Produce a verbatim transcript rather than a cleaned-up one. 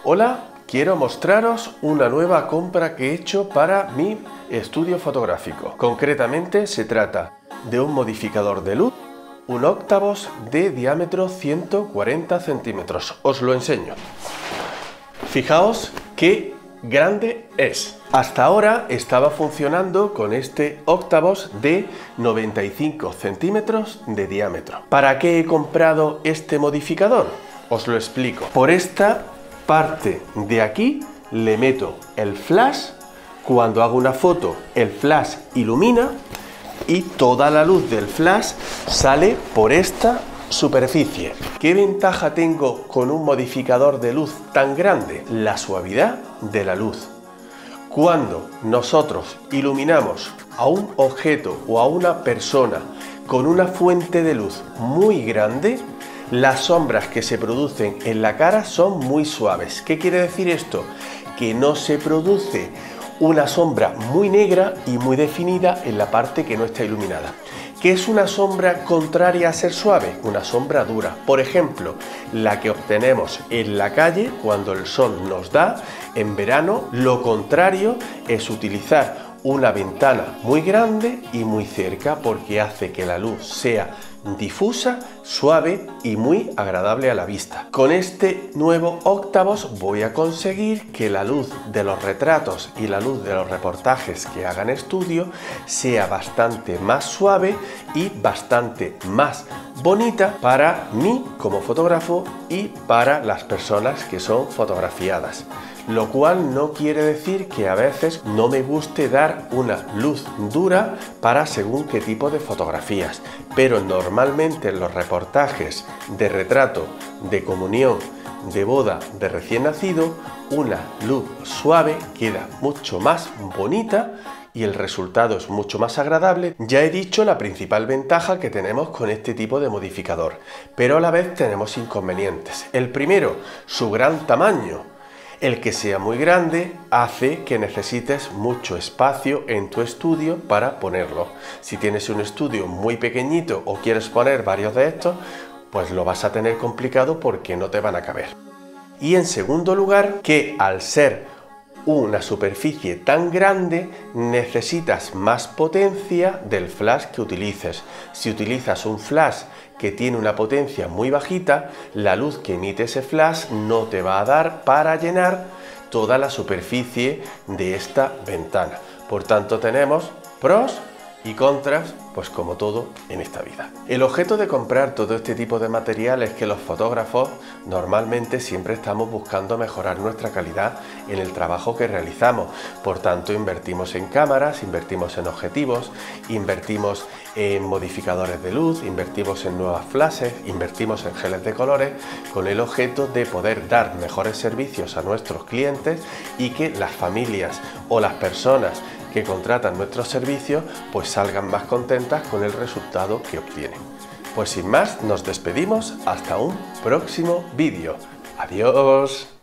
Hola, quiero mostraros una nueva compra que he hecho para mi estudio fotográfico. Concretamente se trata de un modificador de luz, un Octavos de diámetro ciento cuarenta centímetros. Os lo enseño. Fijaos qué grande es. Hasta ahora estaba funcionando con este Octavos de noventa y cinco centímetros de diámetro. ¿Para qué he comprado este modificador? Os lo explico. Por esta parte de aquí le meto el flash. Cuando hago una foto, el flash ilumina y toda la luz del flash sale por esta superficie. ¿Qué ventaja tengo con un modificador de luz tan grande? La suavidad de la luz. Cuando nosotros iluminamos a un objeto o a una persona con una fuente de luz muy grande, las sombras que se producen en la cara son muy suaves. ¿Qué quiere decir esto? Que no se produce una sombra muy negra y muy definida en la parte que no está iluminada. ¿Qué es una sombra contraria a ser suave? Una sombra dura. Por ejemplo, la que obtenemos en la calle cuando el sol nos da en verano. Lo contrario es utilizar una ventana muy grande y muy cerca, porque hace que la luz sea difusa, suave y muy agradable a la vista. Con este nuevo Octavos voy a conseguir que la luz de los retratos y la luz de los reportajes que haga en estudio sea bastante más suave y bastante más bonita para mí como fotógrafo y para las personas que son fotografiadas. Lo cual no quiere decir que a veces no me guste dar una luz dura para según qué tipo de fotografías, pero normalmente en los reportajes de retrato, de comunión, de boda de recién nacido, una luz suave queda mucho más bonita y el resultado es mucho más agradable. Ya he dicho la principal ventaja que tenemos con este tipo de modificador, pero a la vez tenemos inconvenientes. El primero, su gran tamaño. El que sea muy grande hace que necesites mucho espacio en tu estudio para ponerlo. Si tienes un estudio muy pequeñito o quieres poner varios de estos, pues lo vas a tener complicado porque no te van a caber. Y en segundo lugar, que al ser una superficie tan grande necesitas más potencia del flash que utilices. Si utilizas un flash que tiene una potencia muy bajita, la luz que emite ese flash no te va a dar para llenar toda la superficie de esta ventana. Por tanto, tenemos pros y contras, pues como todo en esta vida. El objeto de comprar todo este tipo de material es que los fotógrafos normalmente siempre estamos buscando mejorar nuestra calidad en el trabajo que realizamos. Por tanto, invertimos en cámaras, invertimos en objetivos, invertimos en modificadores de luz, invertimos en nuevas flashes, invertimos en geles de colores, con el objeto de poder dar mejores servicios a nuestros clientes y que las familias o las personas que contratan nuestros servicios pues salgan más contentas con el resultado que obtienen. Pues sin más, nos despedimos hasta un próximo vídeo. ¡Adiós!